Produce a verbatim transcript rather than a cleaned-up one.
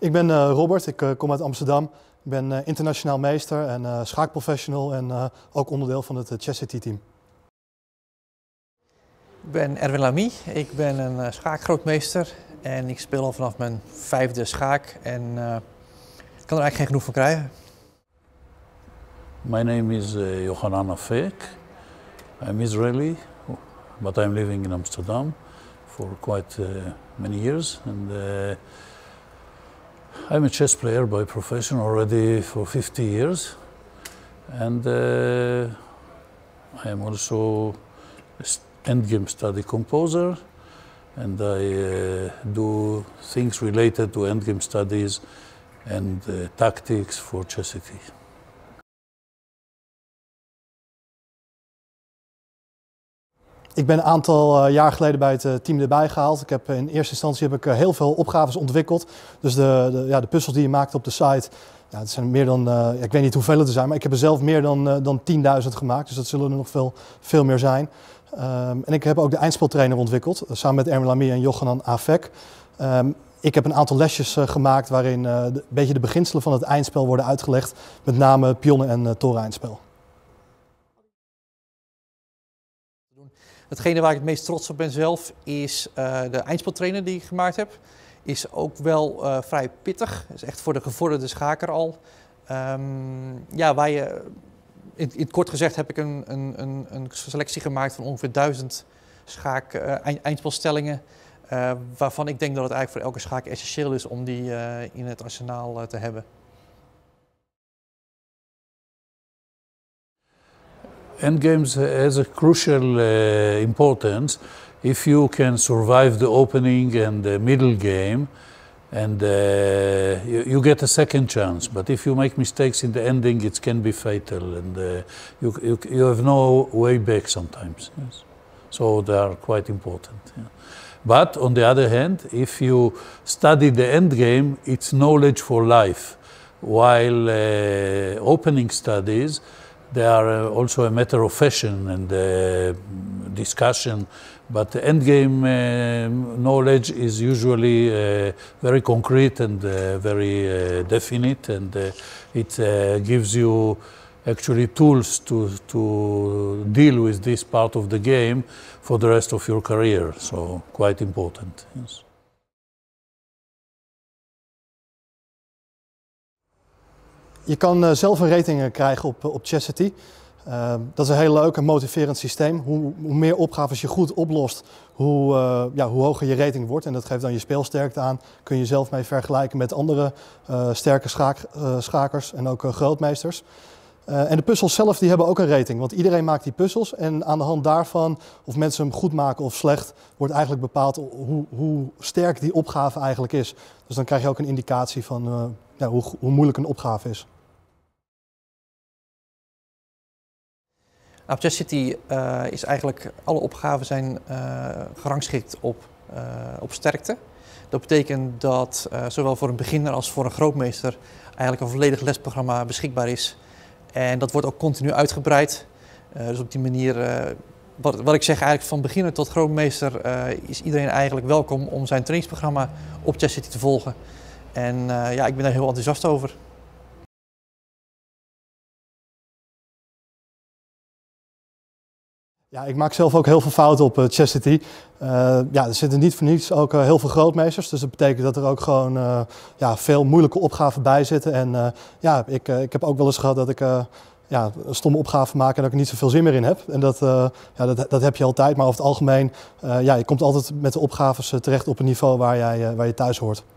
Ik ben uh, Robert, ik uh, kom uit Amsterdam. Ik ben uh, internationaal meester en uh, schaakprofessional en uh, ook onderdeel van het uh, Chessity team. Ik ben Erwin Lamy, ik ben een uh, schaakgrootmeester en ik speel al vanaf mijn vijfde schaak en uh, ik kan er eigenlijk geen genoeg van krijgen. My name is uh, Yochanan Afek. I'm Israeli, but I'm living in Amsterdam for quite uh, many years. And uh, I'm a chess player by profession already for fifty years. And uh, I am also an endgame study composer. And I uh, do things related to endgame studies and uh, tactics for Chessity. Ik ben een aantal uh, jaar geleden bij het uh, team erbij gehaald. Ik heb, in eerste instantie heb ik uh, heel veel opgaves ontwikkeld. Dus de, de, ja, de puzzels die je maakt op de site, ja, het zijn meer dan, uh, ja, ik weet niet hoeveel het er zijn, maar ik heb er zelf meer dan, uh, dan tienduizend gemaakt. Dus dat zullen er nog veel, veel meer zijn. Um, en ik heb ook de eindspeltrainer ontwikkeld, uh, samen met Erwin Lamy en Yochanan Afek. Um, ik heb een aantal lesjes uh, gemaakt waarin uh, de, een beetje de beginselen van het eindspel worden uitgelegd. Met name pionnen en uh, toren-eindspel. Hetgene waar ik het meest trots op ben zelf is uh, de eindspeltrainer die ik gemaakt heb. Is ook wel uh, vrij pittig, is echt voor de gevorderde schaker al. Um, ja, waar je, in, in het kort gezegd heb ik een, een, een, een selectie gemaakt van ongeveer duizend schaak uh, eindspelstellingen. Uh, waarvan ik denk dat het eigenlijk voor elke schaker essentieel is om die uh, in het arsenaal uh, te hebben. Endgames has a crucial uh, importance if you can survive the opening and the middle game, and uh, you, you get a second chance. But if you make mistakes in the ending, it can be fatal, and uh, you, you, you have no way back sometimes. Yes. So they are quite important. Yeah. But on the other hand, if you study the endgame, it's knowledge for life, while uh, opening studies, they are also a matter of fashion and uh, discussion, but the endgame uh, knowledge is usually uh, very concrete and uh, very uh, definite, and uh, it uh, gives you actually tools to, to deal with this part of the game for the rest of your career, so quite important. Yes. Je kan uh, zelf een rating uh, krijgen op, op Chessity. Uh, dat is een heel leuk en motiverend systeem. Hoe, hoe meer opgaves je goed oplost, hoe, uh, ja, hoe hoger je rating wordt. En dat geeft dan je speelsterkte aan. Kun je zelf mee vergelijken met andere uh, sterke schaak, uh, schakers en ook uh, grootmeesters. Uh, en de puzzels zelf die hebben ook een rating. Want iedereen maakt die puzzels. En aan de hand daarvan, of mensen hem goed maken of slecht, wordt eigenlijk bepaald hoe, hoe sterk die opgave eigenlijk is. Dus dan krijg je ook een indicatie van uh, ja, hoe, hoe moeilijk een opgave is. Nou, op Chessity uh, is eigenlijk, alle opgaven zijn uh, gerangschikt op, uh, op sterkte. Dat betekent dat uh, zowel voor een beginner als voor een grootmeester eigenlijk een volledig lesprogramma beschikbaar is. En dat wordt ook continu uitgebreid. Uh, dus op die manier, uh, wat, wat ik zeg eigenlijk van beginner tot grootmeester, uh, is iedereen eigenlijk welkom om zijn trainingsprogramma op Chessity te volgen. En uh, ja, ik ben daar heel enthousiast over. Ja, ik maak zelf ook heel veel fouten op uh, Chessity. Uh, ja, er zitten niet voor niets ook uh, heel veel grootmeesters. Dus dat betekent dat er ook gewoon uh, ja, veel moeilijke opgaven bij zitten. En uh, ja, ik, uh, ik heb ook wel eens gehad dat ik uh, ja, een stomme opgave maak en dat ik er niet zoveel zin meer in heb. En dat, uh, ja, dat, dat heb je altijd. Maar over het algemeen, uh, ja, je komt altijd met de opgaves uh, terecht op een niveau waar, jij, uh, waar je thuis hoort.